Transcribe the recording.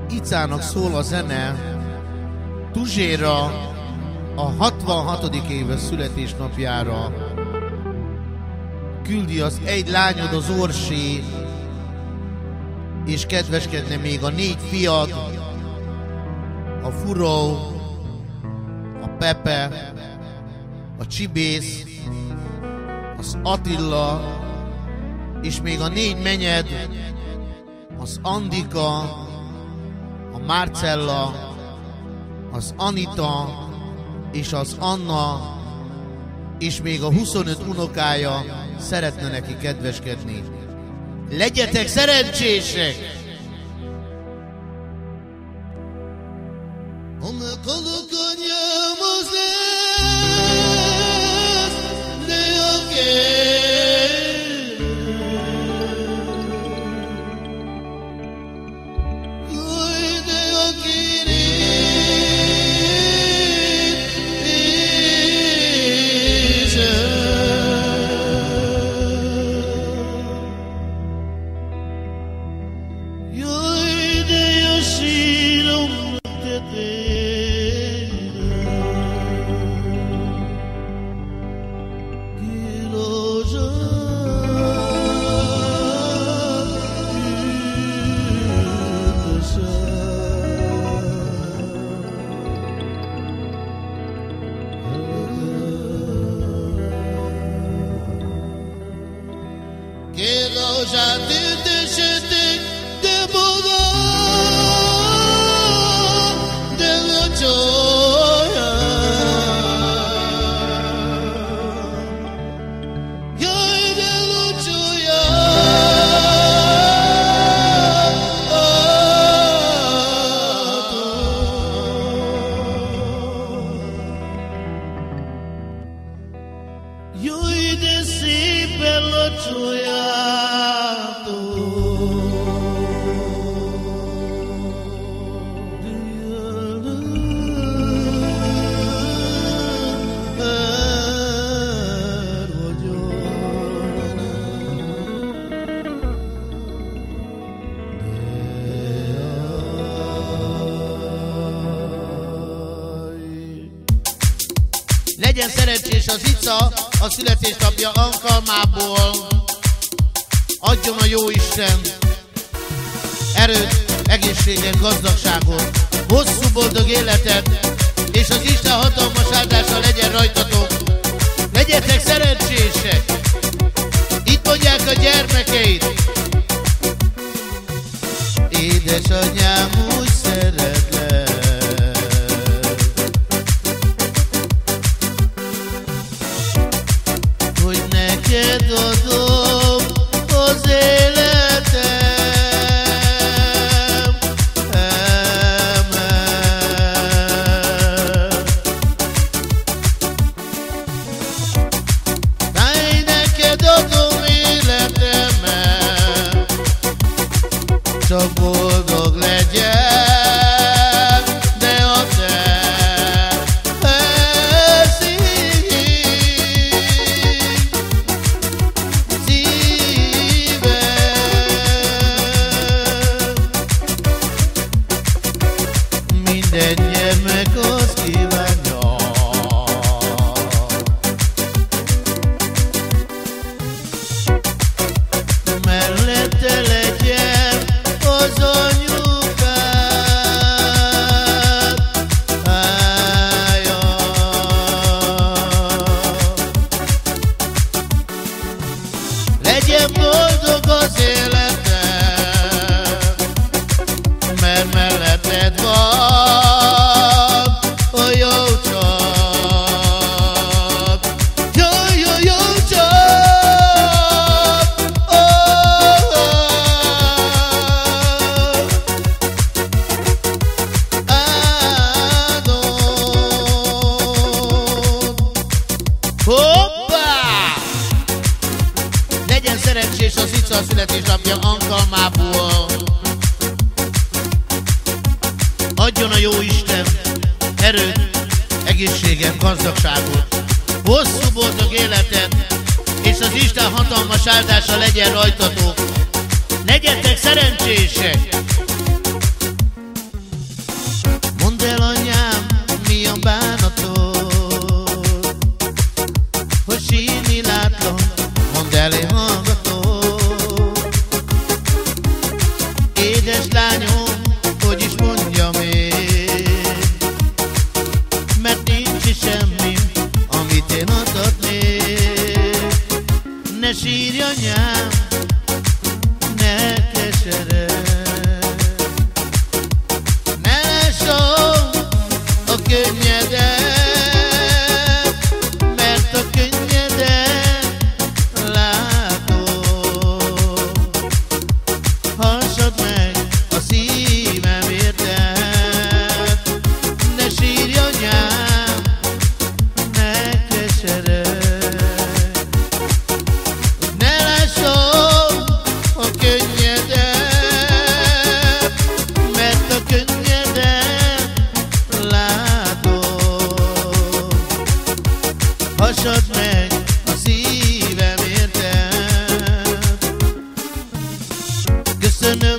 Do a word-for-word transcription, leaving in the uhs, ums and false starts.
Icának szól a zene Tuzséra a hatvanhatodik éve születésnapjára. Küldi az egy lányod, az Orsi, és kedveskedne még a négy fiad, a Furó, a Pepe, a Csibész, az Attila, és még a négy menyed, az Andika, a Marcella, az Anita és az Anna, és még a huszonöt unokája szeretne neki kedveskedni. Legyetek szerencsések! Legyen szerencsés az Ica a születésnapja alkalmából. Adjon a Jóisten erőt, egészséget, gazdagságot, hosszú boldog életet, és az Isten hatalmas áldása legyen rajtatok. Legyetek szerencsések! Itt mondják a gyermekeit. Édesanyám, úgy szeretlek, neked adom az életem, emel. Náj, neked adom életemet, csak boldog legyen. Legyen boldog az életem, mert melletted van a jó csap. Jó, jó, jó csap. Oh, oh. Áldom. Hoppá! Legyen szerencsés az Ica a születésnapja alkalmából. Adjon a Jóisten erőt, egészséget, gazdagságot, hosszú boldog életet, és az Isten hatalmas áldása legyen rajtatok. Legyetek szerencsések! anyám, ne keseredj. Ne lásson a könnyedet, mert a könnyedet látom. Hassad meg a szívem érted, ne sírj anyám, ne keseredj. Ne lásson a könnyedet, mert a könnyedet látom. Hassad meg a szívem érted. Köszönöm